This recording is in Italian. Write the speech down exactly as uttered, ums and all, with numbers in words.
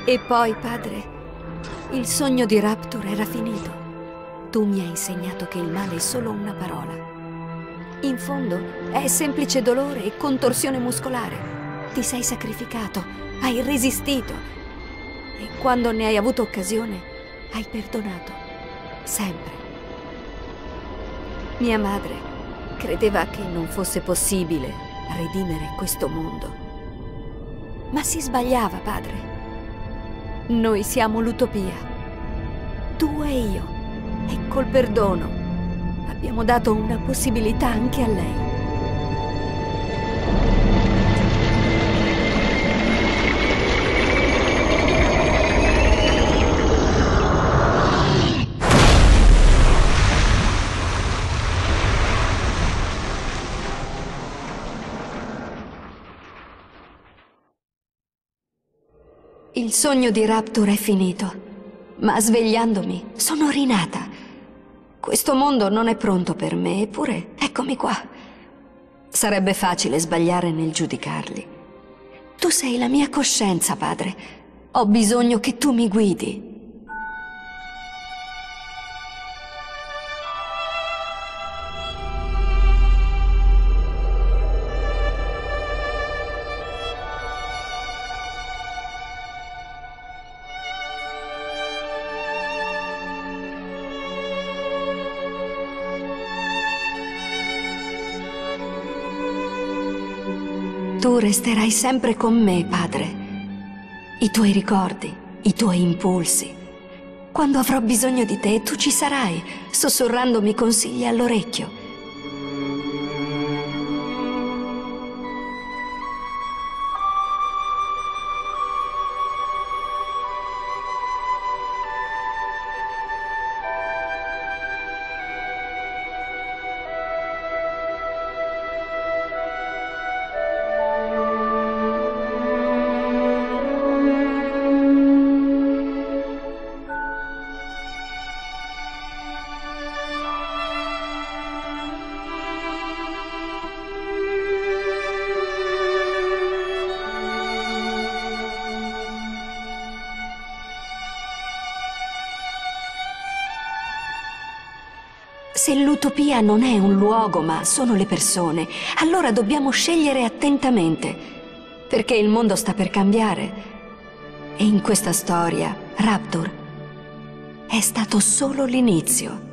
E poi, padre, il sogno di Rapture era finito. Tu mi hai insegnato che il male è solo una parola. In fondo è semplice dolore e contorsione muscolare. Ti sei sacrificato, hai resistito. E quando ne hai avuto occasione, hai perdonato. Sempre. Mia madre credeva che non fosse possibile redimere questo mondo. Ma si sbagliava, padre. Noi siamo l'utopia. Tu e io. E col perdono abbiamo dato una possibilità anche a lei. Il sogno di Rapture è finito, ma svegliandomi sono rinata. Questo mondo non è pronto per me, eppure eccomi qua. Sarebbe facile sbagliare nel giudicarli. Tu sei la mia coscienza, padre. Ho bisogno che tu mi guidi. Tu resterai sempre con me, padre. I tuoi ricordi, i tuoi impulsi. Quando avrò bisogno di te, tu ci sarai, sussurrandomi consigli all'orecchio. Se l'utopia non è un luogo, ma sono le persone, allora dobbiamo scegliere attentamente, perché il mondo sta per cambiare. E in questa storia, Rapture è stato solo l'inizio.